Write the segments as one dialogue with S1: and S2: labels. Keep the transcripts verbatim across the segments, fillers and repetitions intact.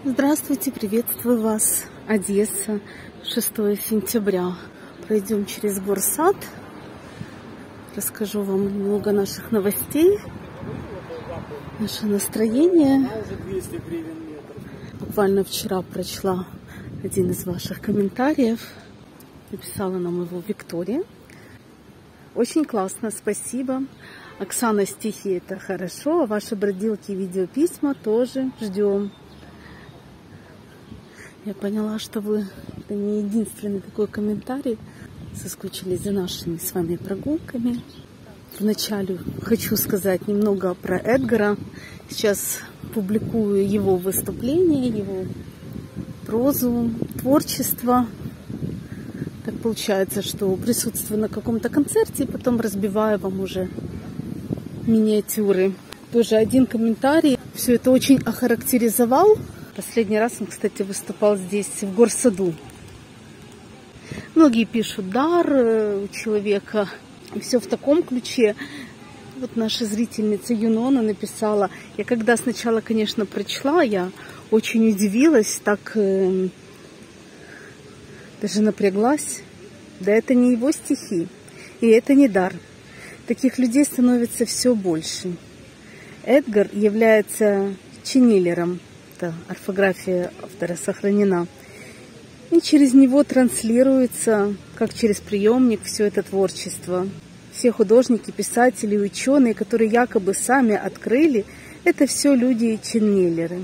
S1: Здравствуйте, приветствую вас, Одесса, шестое сентября. Пройдем через горсад, расскажу вам немного наших новостей, наше настроение. Буквально вчера прочла один из ваших комментариев, написала нам его Виктория. Очень классно, спасибо. Оксана, стихи — это хорошо, а ваши бродилки, видеописьма тоже ждем. Я поняла, что вы это не единственный такой комментарий. Соскучились за нашими с вами прогулками. Вначале хочу сказать немного про Эдгара. Сейчас публикую его выступление, его прозу, творчество. Так получается, что присутствую на каком-то концерте, потом разбиваю вам уже миниатюры. Тоже один комментарий. Все это очень охарактеризовал. Последний раз он, кстати, выступал здесь, в горсаду. Многие пишут дар у человека. И все в таком ключе. Вот наша зрительница Юнона написала. Я когда сначала, конечно, прочла, я очень удивилась, так э, даже напряглась. Да это не его стихи. И это не дар. Таких людей становится все больше. Эдгар является ченнелером. Орфография автора сохранена. И через него транслируется, как через приемник, все это творчество. Все художники, писатели, ученые, которые якобы сами открыли, это все люди-ченнелеры.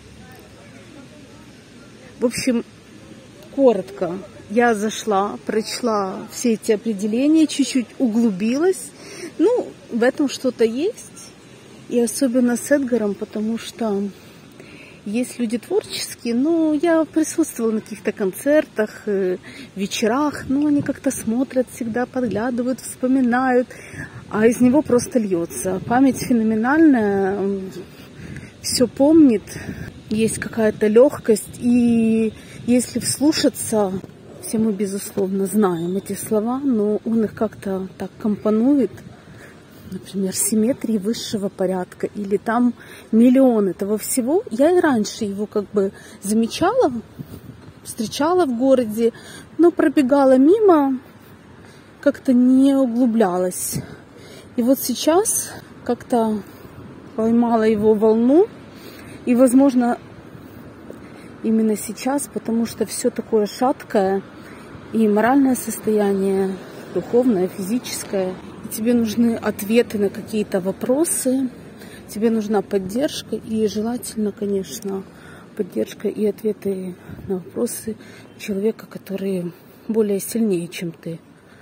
S1: В общем, коротко, я зашла, прочла все эти определения, чуть-чуть углубилась. Ну, в этом что-то есть. И особенно с Эдгаром, потому что есть люди творческие, но я присутствовала на каких-то концертах, вечерах, но они как-то смотрят всегда, подглядывают, вспоминают, а из него просто льется. Память феноменальная, все помнит, есть какая-то легкость, и если вслушаться, все мы, безусловно, знаем эти слова, но он их как-то так компонует. Например, симметрии высшего порядка, или там миллион этого всего. Я и раньше его как бы замечала, встречала в городе, но пробегала мимо, как-то не углублялась. И вот сейчас как-то поймала его волну, и, возможно, именно сейчас, потому что все такое шаткое, и моральное состояние, духовное, физическое. Тебе нужны ответы на какие-то вопросы, тебе нужна поддержка и желательно, конечно, поддержка и ответы на вопросы человека, который более сильнее, чем ты.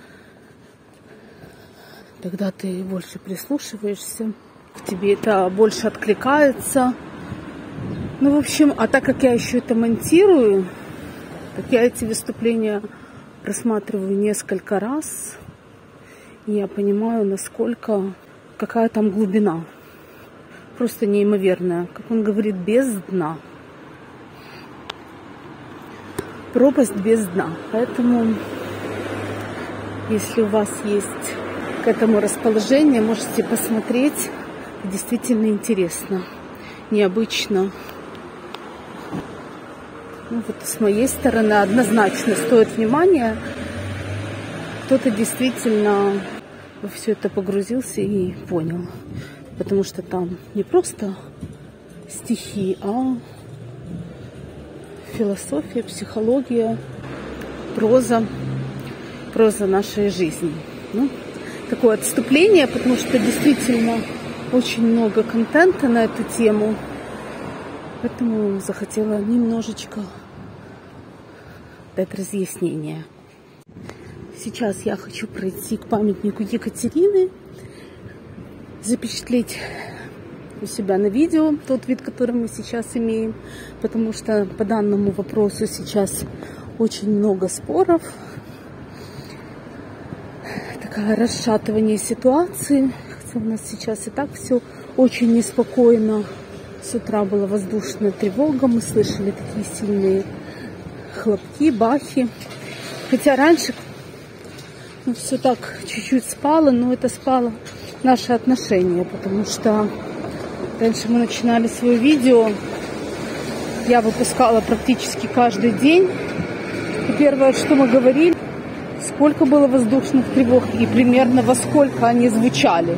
S1: Тогда ты больше прислушиваешься, к тебе это больше откликается. Ну, в общем, а так как я еще это монтирую, так я эти выступления просматриваю несколько раз. Я понимаю, насколько, какая там глубина. Просто неимоверная. Как он говорит, без дна. Пропасть без дна. Поэтому, если у вас есть к этому расположение, можете посмотреть. Действительно интересно. Необычно. Ну, вот с моей стороны однозначно стоит внимания. Кто-то действительно во все это погрузился и понял. Потому что там не просто стихи, а философия, психология, проза, проза нашей жизни. Ну, такое отступление, потому что действительно очень много контента на эту тему. Поэтому захотела немножечко дать разъяснение. Сейчас я хочу пройти к памятнику Екатерины, запечатлеть у себя на видео тот вид, который мы сейчас имеем, потому что по данному вопросу сейчас очень много споров, такое расшатывание ситуации, хотя у нас сейчас и так все очень неспокойно. С утра была воздушная тревога, мы слышали такие сильные хлопки, бахи, хотя раньше ну, все так чуть-чуть спало, но это спало наши отношения, потому что раньше мы начинали свое видео я выпускала практически каждый день. И первое, что мы говорили, сколько было воздушных тревог и примерно во сколько они звучали.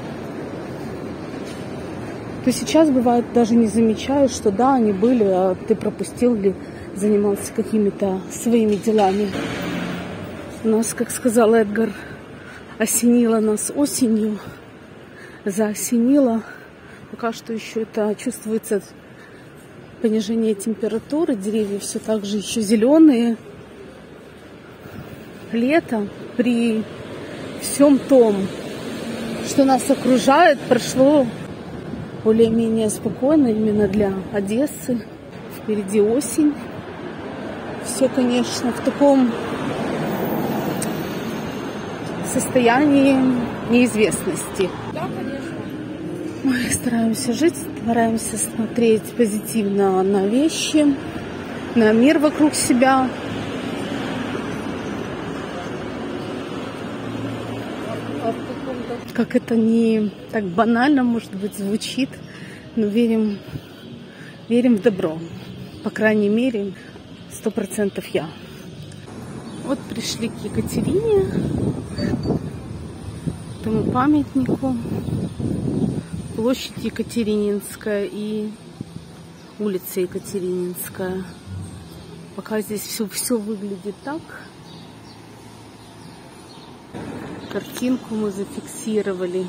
S1: То сейчас бывает, даже не замечаю, что да, они были, а ты пропустил или занимался какими-то своими делами. У нас, как сказал Эдгар, осенило нас осенью, заосенило. Пока что еще это чувствуется понижение температуры, деревья все так же еще зеленые. Лето при всем том, что нас окружает, прошло более-менее спокойно именно для Одессы. Впереди осень. Все, конечно, в таком состоянии неизвестности.
S2: Да, конечно.
S1: Мы стараемся жить, стараемся смотреть позитивно на вещи, на мир вокруг себя. Как это не так банально, может быть, звучит, но верим, верим в добро. По крайней мере, сто процентов я. Вот пришли к Екатерине, к этому памятнику. Площадь Екатерининская и улица Екатерининская. Пока здесь все, все выглядит так. Картинку мы зафиксировали.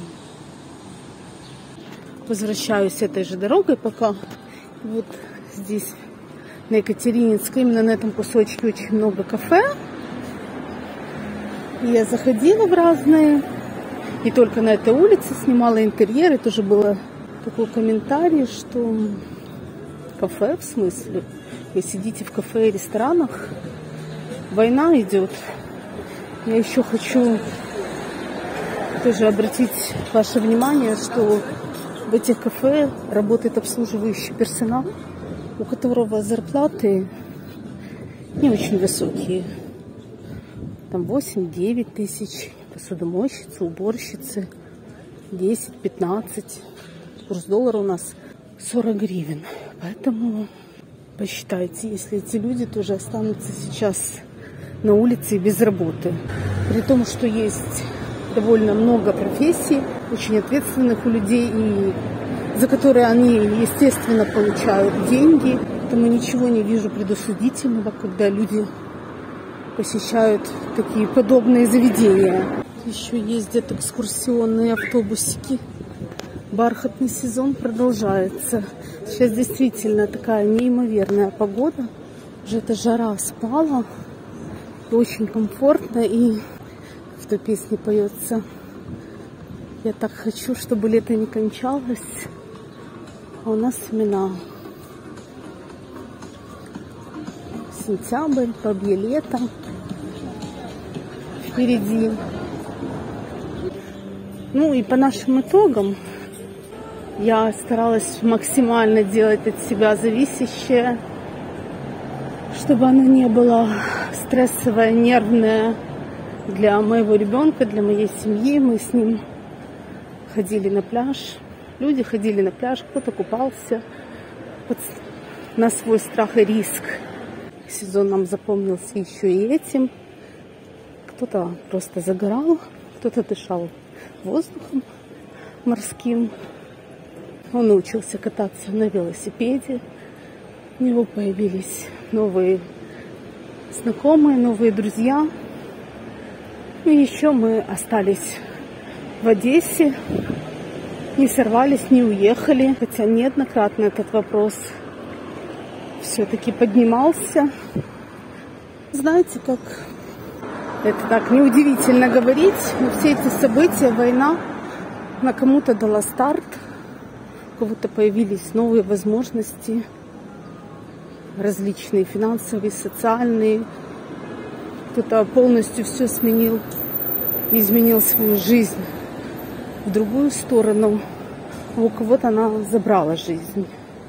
S1: Возвращаюсь этой же дорогой пока. Вот здесь на Екатерининской, именно на этом кусочке очень много кафе. Я заходила в разные. И только на этой улице снимала интерьер. И тоже было такой комментарий, что кафе, в смысле, вы сидите в кафе и ресторанах, война идет. Я еще хочу тоже обратить ваше внимание, что в этих кафе работает обслуживающий персонал, у которого зарплаты не очень высокие. Там восемь-девять тысяч. Посудомойщицы, уборщицы десять-пятнадцать. Курс доллара у нас сорок гривен. Поэтому посчитайте, если эти люди тоже останутся сейчас на улице без работы. При том, что есть довольно много профессий, очень ответственных у людей, и за которые они, естественно, получают деньги. Поэтому ничего не вижу предосудительного, когда люди посещают такие подобные заведения. Еще ездят экскурсионные автобусики. Бархатный сезон продолжается. Сейчас действительно такая неимоверная погода. Уже эта жара спала. И очень комфортно. И в той песне поется: я так хочу, чтобы лето не кончалось. А у нас имена сентябрь, бабье лето впереди. Ну и по нашим итогам я старалась максимально делать от себя зависящее, чтобы оно не было стрессовое, нервное для моего ребенка, для моей семьи. Мы с ним ходили на пляж. Люди ходили на пляж, кто-то купался под... на свой страх и риск. Сезон нам запомнился еще и этим. Кто-то просто загорал, кто-то дышал воздухом морским. Он научился кататься на велосипеде. У него появились новые знакомые, новые друзья. И еще мы остались в Одессе. Не сорвались, не уехали. Хотя неоднократно этот вопрос все-таки поднимался. Знаете, как это так неудивительно говорить, но все эти события, война, она кому-то дала старт, у кого-то появились новые возможности, различные финансовые, социальные. Кто-то полностью все сменил, изменил свою жизнь в другую сторону, а у кого-то она забрала жизнь.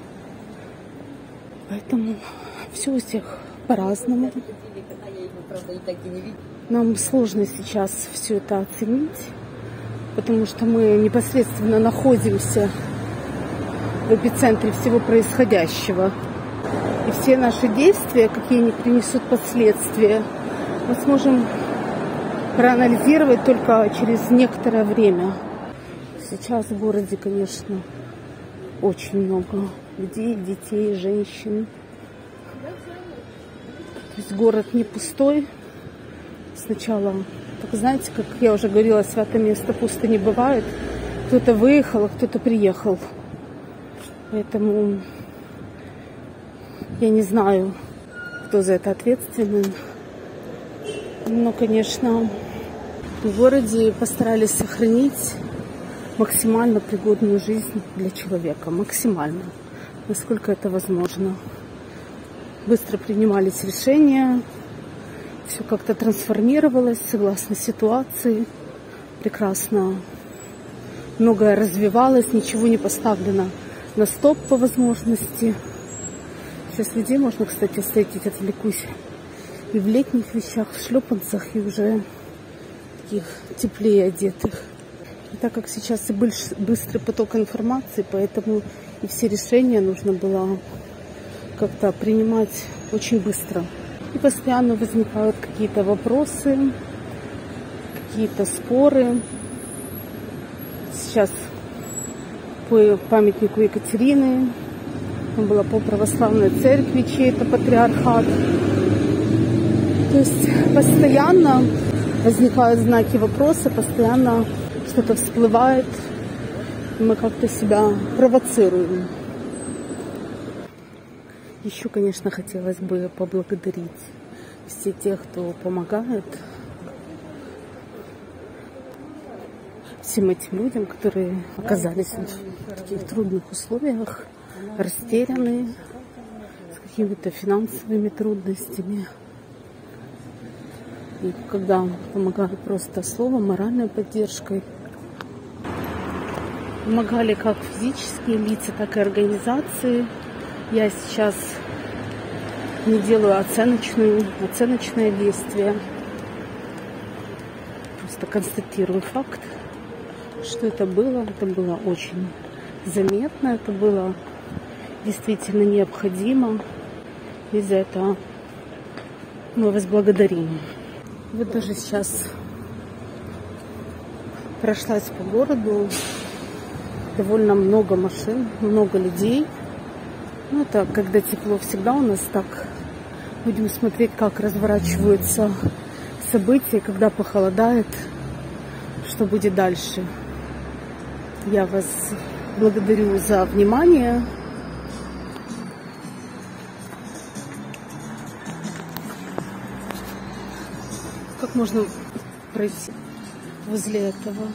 S1: Поэтому все у всех по-разному. Нам сложно сейчас все это оценить, потому что мы непосредственно находимся в эпицентре всего происходящего. И все наши действия, какие они принесут последствия, мы сможем проанализировать только через некоторое время. Сейчас в городе, конечно, очень много людей, детей, женщин. То есть город не пустой. Сначала, так знаете, как я уже говорила, святое место пусто не бывает. Кто-то выехал, а кто-то приехал. Поэтому я не знаю, кто за это ответственен. Но, конечно, в городе постарались сохранить максимально пригодную жизнь для человека. Максимально. Насколько это возможно. Быстро принимались решения. Все как-то трансформировалось согласно ситуации. Прекрасно. Многое развивалось. Ничего не поставлено на стоп по возможности. Сейчас людей можно, кстати, встретить, отвлекусь, и в летних вещах, в шлепанцах, и уже таких теплее одетых. И так как сейчас и быстрый поток информации, поэтому и все решения нужно было как-то принимать очень быстро. И постоянно возникают какие-то вопросы, какие-то споры. Сейчас по памятнику Екатерины, там была по православной церкви чей-то патриархат. То есть постоянно возникают знаки вопроса, постоянно что-то всплывает, и мы как-то себя провоцируем. Еще, конечно, хотелось бы поблагодарить всех тех, кто помогает всем этим людям, которые оказались в таких трудных условиях, растеряны, с какими-то финансовыми трудностями. И когда помогали просто словом, моральной поддержкой, помогали как физические лица, так и организации. Я сейчас не делаю оценочную, оценочное действие. Просто констатирую факт, что это было. Это было очень заметно, это было действительно необходимо. И за это мы вас благодарим. Вот даже сейчас прошлась по городу, довольно много машин, много людей. Ну, это когда тепло, всегда у нас так. Будем смотреть, как разворачиваются события, когда похолодает, что будет дальше. Я вас благодарю за внимание. Как можно пройти возле этого?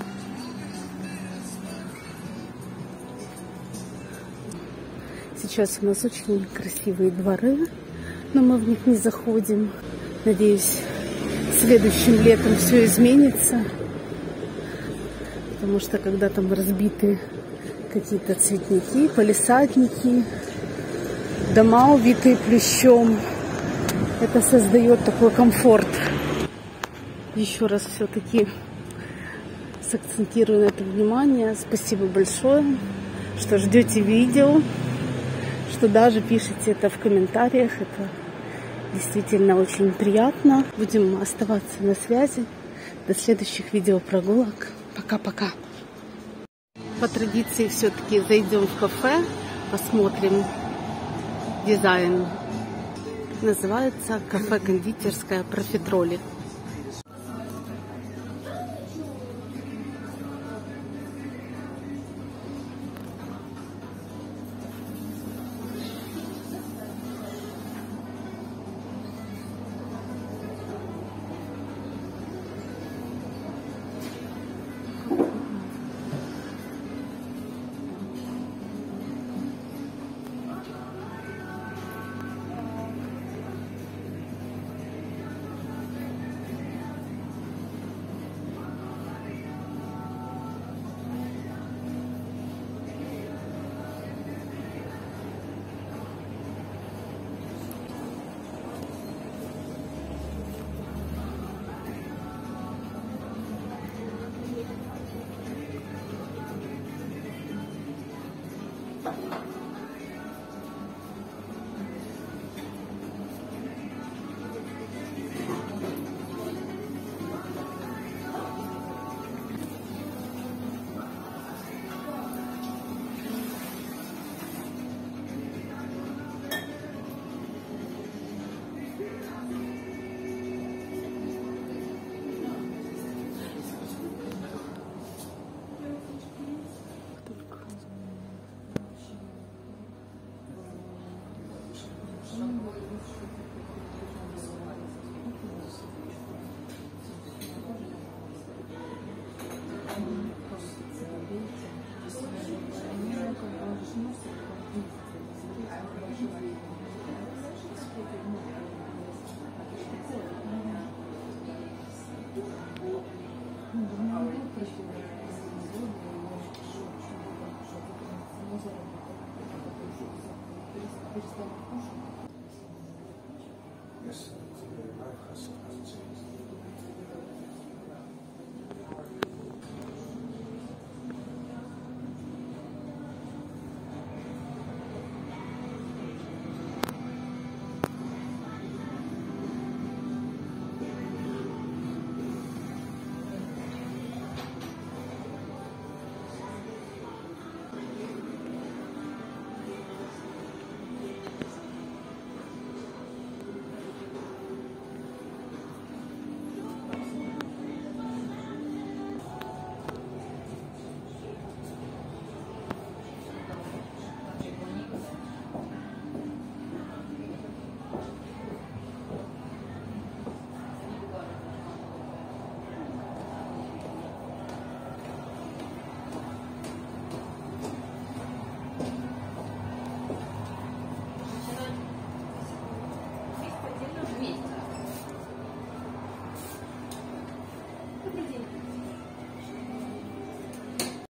S1: Сейчас у нас очень красивые дворы, но мы в них не заходим. Надеюсь, следующим летом все изменится. Потому что когда там разбиты какие-то цветники, палисадники, дома, увитые плющом, это создает такой комфорт. Еще раз все-таки сакцентирую на это внимание. Спасибо большое, что ждете видео, что даже пишите это в комментариях. Это действительно очень приятно. Будем оставаться на связи. До следующих видеопрогулок. Пока-пока. По традиции все-таки зайдем в кафе, посмотрим дизайн. Называется кафе-кондитерская «Профитроли».
S2: Yes, your life has, has changed.